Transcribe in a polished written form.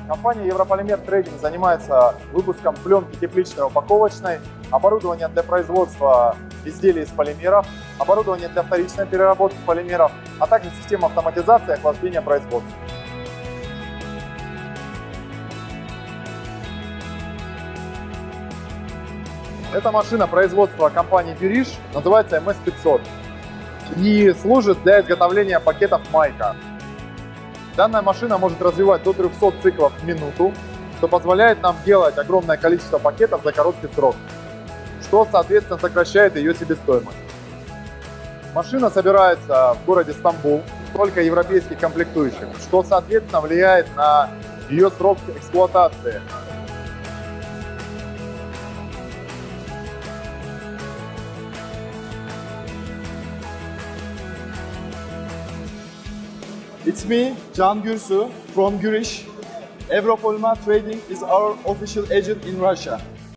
Компания Европолимер Трейдинг занимается выпуском пленки тепличной упаковочной, оборудование для производства изделий из полимеров, оборудование для вторичной переработки полимеров, а также система автоматизации и охлаждения производства. Эта машина производства компании Birish, называется MS500 и служит для изготовления пакетов майка. Данная машина может развивать до 300 циклов в минуту, что позволяет нам делать огромное количество пакетов за короткий срок, что, соответственно, сокращает ее себестоимость. Машина собирается в городе Стамбул, только европейских комплектующих, что, соответственно, влияет на ее срок эксплуатации. It's me, Can Gürsu from Birish. Evropolimer Trading is our official agent in Russia.